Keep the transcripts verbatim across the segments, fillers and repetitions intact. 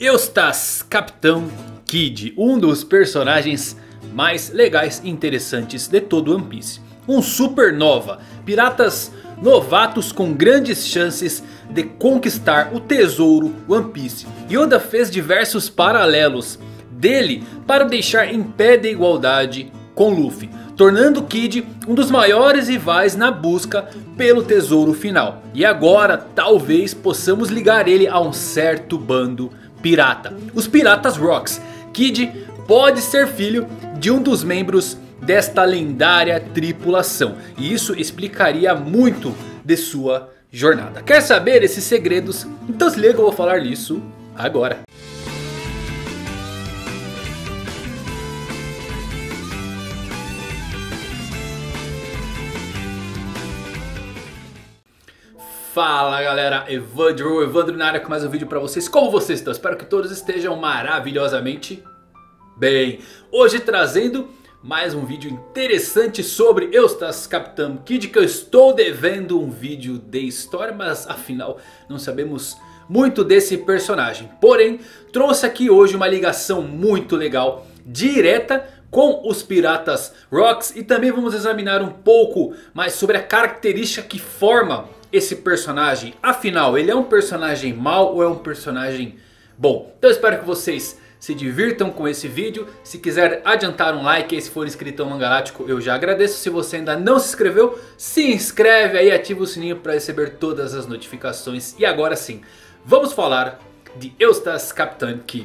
Eustace Capitão Kid, um dos personagens mais legais e interessantes de todo One Piece. Um supernova, piratas novatos com grandes chances de conquistar o tesouro One Piece. E Oda fez diversos paralelos dele para o deixar em pé de igualdade com Luffy, tornando Kid um dos maiores rivais na busca pelo tesouro final. E agora talvez possamos ligar ele a um certo bando pirata, os Piratas Rocks. Kid pode ser filho de um dos membros desta lendária tripulação, e isso explicaria muito de sua jornada. Quer saber esses segredos? Então se liga que eu vou falar nisso agora. Fala galera, Evandro, Evandro na área com mais um vídeo pra vocês. Como vocês estão? Espero que todos estejam maravilhosamente bem. Hoje trazendo mais um vídeo interessante sobre Eustace Capitão Kid, que eu estou devendo um vídeo de história, mas afinal não sabemos muito desse personagem. Porém, trouxe aqui hoje uma ligação muito legal, direta com os Piratas Rocks. E também vamos examinar um pouco mais sobre a característica que forma esse personagem. Afinal, ele é um personagem mau ou é um personagem bom? Então eu espero que vocês se divirtam com esse vídeo. Se quiser adiantar um like e se for inscrito ao Mangalático, eu já agradeço. Se você ainda não se inscreveu, se inscreve aí, ativa o sininho para receber todas as notificações. E agora sim, vamos falar de Eustace Capitão Kid.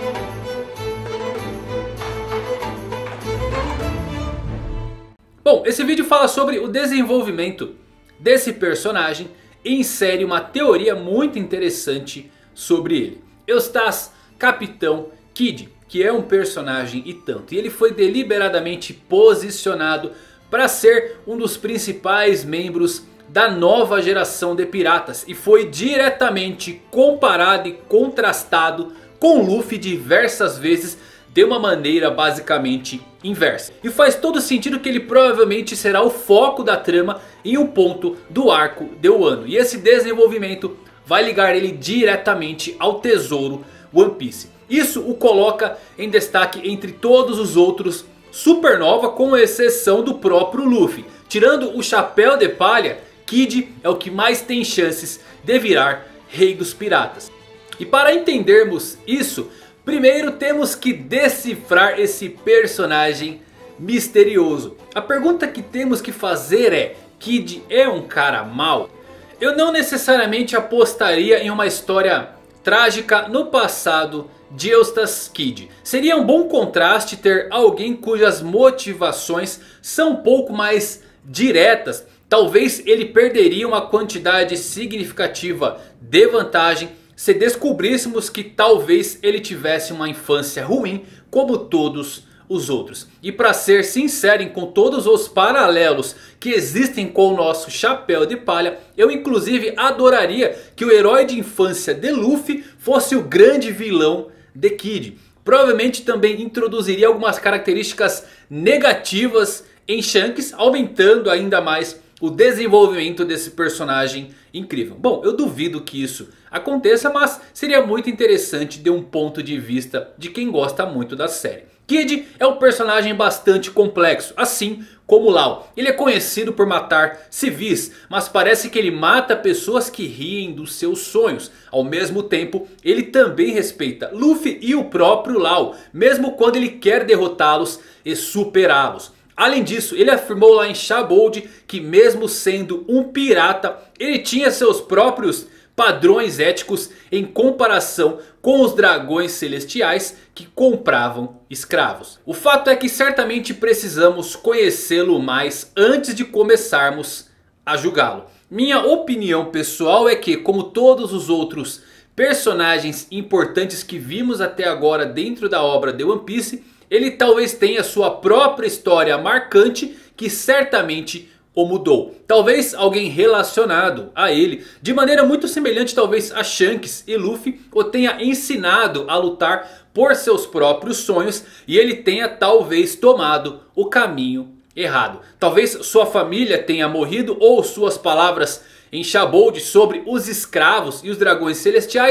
Bom, esse vídeo fala sobre o desenvolvimento desse personagem e insere uma teoria muito interessante sobre ele. Eustace Capitão Kid, que é um personagem e tanto. E ele foi deliberadamente posicionado para ser um dos principais membros da nova geração de piratas. E foi diretamente comparado e contrastado com Luffy diversas vezes, de uma maneira basicamente inversa. E faz todo sentido que ele provavelmente será o foco da trama em um ponto do arco de Wano. E esse desenvolvimento vai ligar ele diretamente ao tesouro One Piece. Isso o coloca em destaque entre todos os outros supernova, com exceção do próprio Luffy. Tirando o chapéu de palha, Kid é o que mais tem chances de virar rei dos piratas. E para entendermos isso, primeiro temos que decifrar esse personagem misterioso. A pergunta que temos que fazer é: Kid é um cara mau? Eu não necessariamente apostaria em uma história trágica no passado de Eustace Kid. Seria um bom contraste ter alguém cujas motivações são um pouco mais diretas. Talvez ele perderia uma quantidade significativa de vantagem se descobríssemos que talvez ele tivesse uma infância ruim como todos os outros. E para ser sincero, com todos os paralelos que existem com o nosso chapéu de palha, eu inclusive adoraria que o herói de infância de Luffy fosse o grande vilão de Kid. Provavelmente também introduziria algumas características negativas em Shanks, aumentando ainda mais o desenvolvimento desse personagem incrível. Bom, eu duvido que isso aconteça, mas seria muito interessante de um ponto de vista de quem gosta muito da série. Kid é um personagem bastante complexo, assim como Law. Ele é conhecido por matar civis, mas parece que ele mata pessoas que riem dos seus sonhos. Ao mesmo tempo, ele também respeita Luffy e o próprio Law, mesmo quando ele quer derrotá-los e superá-los. Além disso, ele afirmou lá em Shabold que mesmo sendo um pirata, ele tinha seus próprios padrões éticos em comparação com os dragões celestiais que compravam escravos. O fato é que certamente precisamos conhecê-lo mais antes de começarmos a julgá-lo. Minha opinião pessoal é que, como todos os outros personagens importantes que vimos até agora dentro da obra de One Piece, ele talvez tenha sua própria história marcante que certamente o mudou. Talvez alguém relacionado a ele, de maneira muito semelhante talvez a Shanks e Luffy, o tenha ensinado a lutar por seus próprios sonhos e ele tenha talvez tomado o caminho errado. Talvez sua família tenha morrido ou suas palavras em Shabold sobre os escravos e os dragões celestiais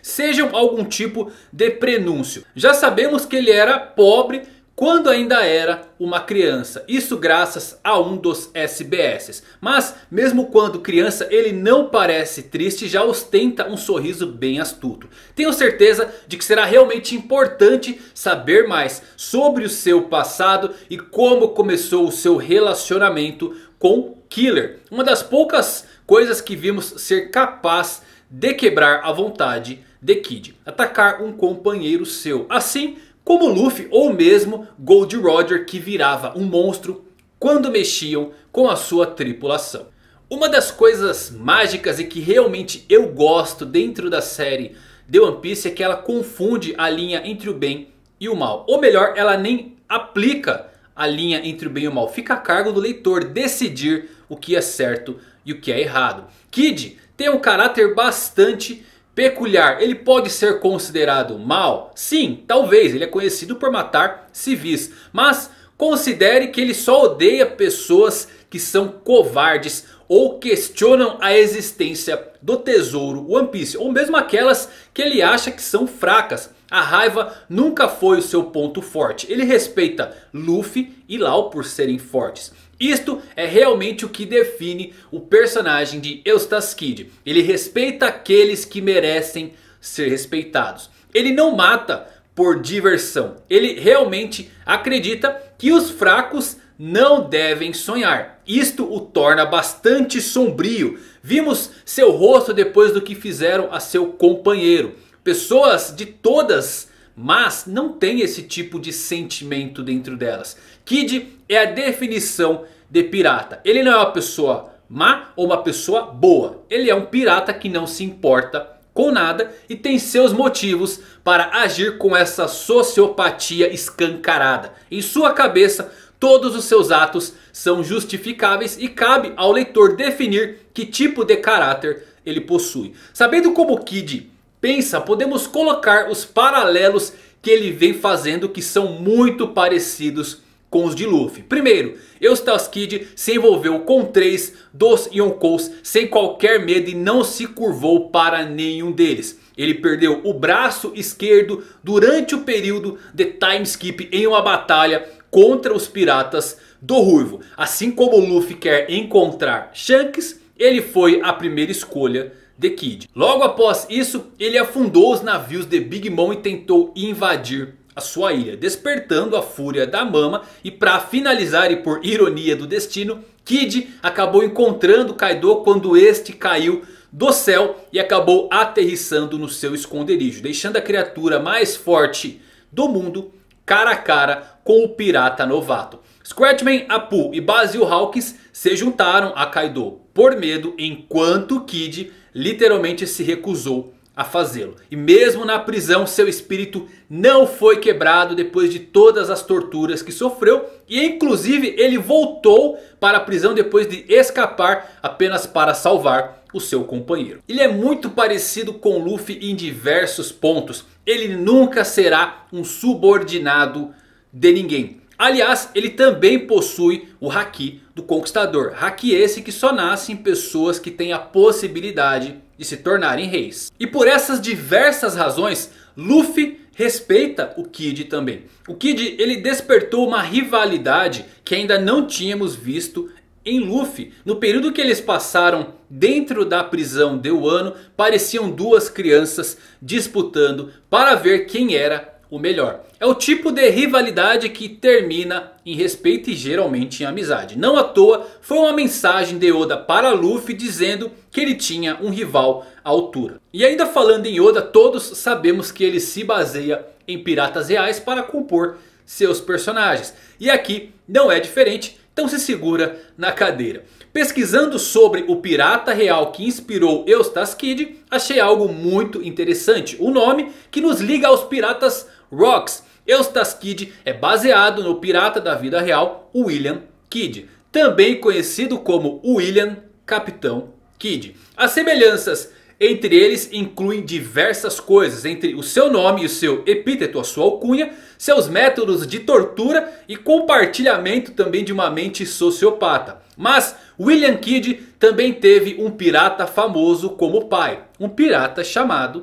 sejam algum tipo de prenúncio. Já sabemos que ele era pobre quando ainda era uma criança. Isso graças a um dos S B S. Mas mesmo quando criança ele não parece triste, já ostenta um sorriso bem astuto. Tenho certeza de que será realmente importante saber mais sobre o seu passado e como começou o seu relacionamento com Killer. Uma das poucas coisas que vimos ser capaz de quebrar a vontade de Kid. Atacar um companheiro seu. Assim como Luffy ou mesmo Gold Roger, que virava um monstro quando mexiam com a sua tripulação. Uma das coisas mágicas e que realmente eu gosto dentro da série de One Piece é que ela confunde a linha entre o bem e o mal. Ou melhor, ela nem aplica a linha entre o bem e o mal. Fica a cargo do leitor decidir o que é certo e o que é errado. Kid tem um caráter bastante peculiar. Ele pode ser considerado mal? Sim, talvez. Ele é conhecido por matar civis. Mas considere que ele só odeia pessoas que são covardes ou questionam a existência do tesouro One Piece. Ou mesmo aquelas que ele acha que são fracas. A raiva nunca foi o seu ponto forte. Ele respeita Luffy e Law por serem fortes. Isto é realmente o que define o personagem de Eustace Kid. Ele respeita aqueles que merecem ser respeitados. Ele não mata por diversão. Ele realmente acredita que os fracos não devem sonhar. Isto o torna bastante sombrio. Vimos seu rosto depois do que fizeram a seu companheiro. Pessoas de todas, mas não tem esse tipo de sentimento dentro delas. Kid é a definição de pirata. Ele não é uma pessoa má ou uma pessoa boa. Ele é um pirata que não se importa com nada e tem seus motivos para agir com essa sociopatia escancarada. Em sua cabeça, todos os seus atos são justificáveis e cabe ao leitor definir que tipo de caráter ele possui. Sabendo como Kid pensa, podemos colocar os paralelos que ele vem fazendo, que são muito parecidos com os de Luffy. Primeiro, Eustace Kid se envolveu com três dos Yonkous sem qualquer medo e não se curvou para nenhum deles. Ele perdeu o braço esquerdo durante o período de time skip em uma batalha contra os piratas do Ruivo. Assim como Luffy quer encontrar Shanks, ele foi a primeira escolha de Kid. Logo após isso, ele afundou os navios de Big Mom e tentou invadir a sua ilha, despertando a fúria da Mama. E para finalizar, e por ironia do destino, Kid acabou encontrando Kaido quando este caiu do céu e acabou aterrissando no seu esconderijo, deixando a criatura mais forte do mundo cara a cara com o pirata novato. Scratchman, Apu e Basil Hawkins se juntaram a Kaido por medo, enquanto Kid literalmente se recusou a fazê-lo. E mesmo na prisão, seu espírito não foi quebrado depois de todas as torturas que sofreu. E inclusive ele voltou para a prisão depois de escapar apenas para salvar o seu companheiro. Ele é muito parecido com Luffy em diversos pontos. Ele nunca será um subordinado de ninguém. Aliás, ele também possui o Haki do Conquistador. Haki esse que só nasce em pessoas que têm a possibilidade de se tornarem reis. E por essas diversas razões, Luffy respeita o Kid também. O Kid, ele despertou uma rivalidade que ainda não tínhamos visto em Luffy. No período que eles passaram dentro da prisão de Wano, pareciam duas crianças disputando para ver quem era o melhor. É o tipo de rivalidade que termina em respeito e geralmente em amizade. Não à toa foi uma mensagem de Oda para Luffy dizendo que ele tinha um rival à altura. E ainda falando em Oda, todos sabemos que ele se baseia em piratas reais para compor seus personagens. E aqui não é diferente, então se segura na cadeira. Pesquisando sobre o pirata real que inspirou Eustace Kid, achei algo muito interessante. O nome que nos liga aos piratas Rocks. Eustace Kid é baseado no pirata da vida real, William Kidd, também conhecido como William Capitão Kidd. As semelhanças entre eles incluem diversas coisas, entre o seu nome e o seu epíteto, a sua alcunha, seus métodos de tortura e compartilhamento também de uma mente sociopata. Mas William Kidd também teve um pirata famoso como pai, um pirata chamado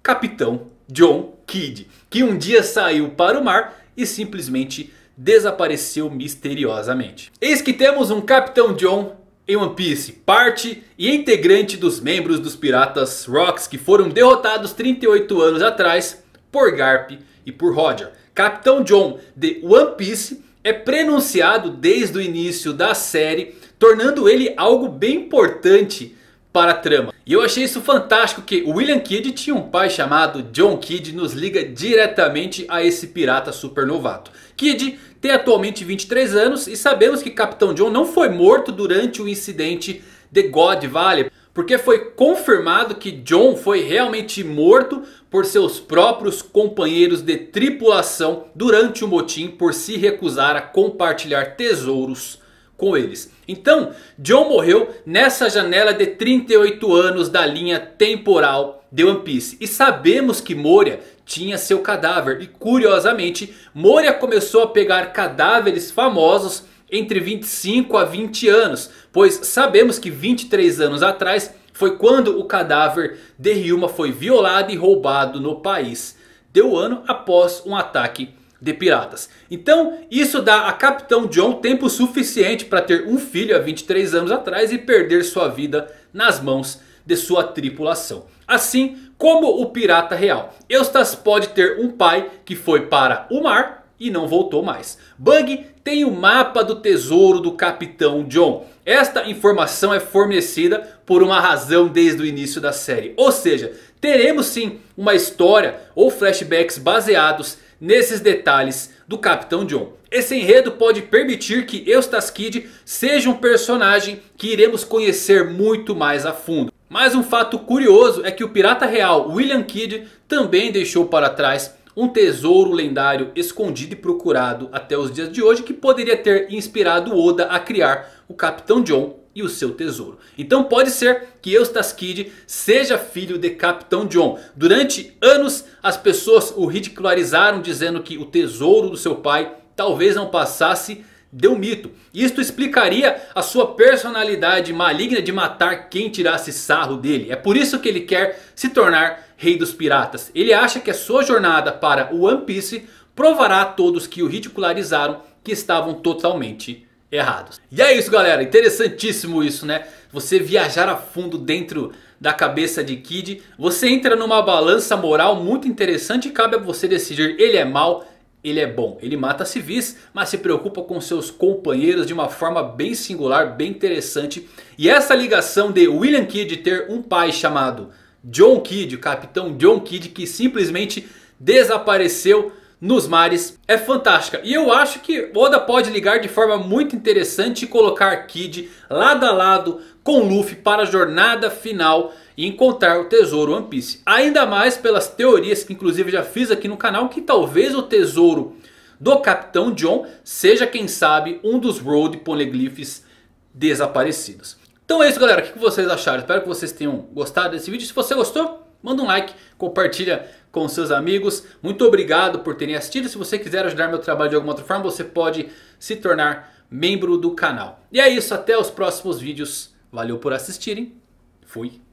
Capitão John Kidd, que um dia saiu para o mar e simplesmente desapareceu misteriosamente. Eis que temos um Capitão John em One Piece, parte e integrante dos membros dos Piratas Rocks que foram derrotados trinta e oito anos atrás por Garp e por Roger. Capitão John de One Piece é prenunciado desde o início da série, tornando ele algo bem importante para a trama. E eu achei isso fantástico que o William Kidd tinha um pai chamado John Kidd, nos liga diretamente a esse pirata super novato. Kidd tem atualmente vinte e três anos e sabemos que Capitão John não foi morto durante o incidente de God Valley, porque foi confirmado que John foi realmente morto por seus próprios companheiros de tripulação durante o motim por se recusar a compartilhar tesouros com eles. Então John morreu nessa janela de trinta e oito anos da linha temporal de One Piece. E sabemos que Moria tinha seu cadáver. E curiosamente Moria começou a pegar cadáveres famosos entre vinte e cinco a vinte anos. Pois sabemos que vinte e três anos atrás foi quando o cadáver de Ryuma foi violado e roubado no país de Wano após um ataque de piratas. Então isso dá a Capitão John tempo suficiente para ter um filho há vinte e três anos atrás e perder sua vida nas mãos de sua tripulação. Assim como o pirata real. Eustace pode ter um pai que foi para o mar e não voltou mais. Bug tem o mapa do tesouro do Capitão John. Esta informação é fornecida por uma razão desde o início da série. Ou seja, teremos sim uma história ou flashbacks baseados nesses detalhes do Capitão John. Esse enredo pode permitir que Eustace Kidd seja um personagem que iremos conhecer muito mais a fundo. Mas um fato curioso é que o pirata real William Kidd também deixou para trás um tesouro lendário escondido e procurado até os dias de hoje, que poderia ter inspirado Oda a criar o Capitão John e o seu tesouro. Então pode ser que Eustace Kidd seja filho de Capitão John. Durante anos as pessoas o ridicularizaram dizendo que o tesouro do seu pai talvez não passasse de um mito. Isto explicaria a sua personalidade maligna de matar quem tirasse sarro dele. É por isso que ele quer se tornar rei dos piratas. Ele acha que a sua jornada para o One Piece provará a todos que o ridicularizaram que estavam totalmente errados. E é isso, galera, interessantíssimo isso, né? Você viajar a fundo dentro da cabeça de Kidd. Você entra numa balança moral muito interessante e cabe a você decidir: ele é mau, ele é bom. Ele mata civis, mas se preocupa com seus companheiros de uma forma bem singular, bem interessante. E essa ligação de William Kidd ter um pai chamado John Kidd, o Capitão John Kidd, que simplesmente desapareceu nos mares, é fantástica. E eu acho que Oda pode ligar de forma muito interessante e colocar Kidd lado a lado com Luffy para a jornada final e encontrar o tesouro One Piece. Ainda mais pelas teorias que inclusive já fiz aqui no canal, que talvez o tesouro do Capitão John seja, quem sabe, um dos Road Poneglyphs desaparecidos. Então é isso, galera, o que vocês acharam? Espero que vocês tenham gostado desse vídeo. Se você gostou, manda um like, compartilha com seus amigos. Muito obrigado por terem assistido. Se você quiser ajudar meu trabalho de alguma outra forma, você pode se tornar membro do canal. E é isso, até os próximos vídeos. Valeu por assistirem. Fui.